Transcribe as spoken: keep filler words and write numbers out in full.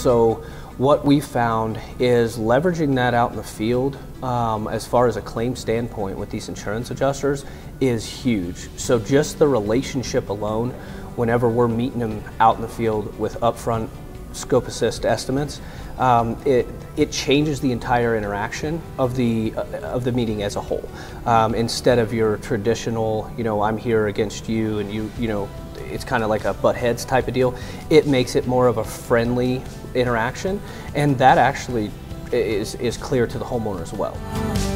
So what we found is leveraging that out in the field, um, as far as a claim standpoint with these insurance adjusters, is huge. So just the relationship alone, whenever we're meeting them out in the field with upfront ScopeAssist estimates, um, it it changes the entire interaction of the uh, of the meeting as a whole. Um, instead of your traditional, you know, I'm here against you, and you you know, it's kind of like a butt heads type of deal. It makes it more of a friendly interaction, and that actually is is clear to the homeowner as well.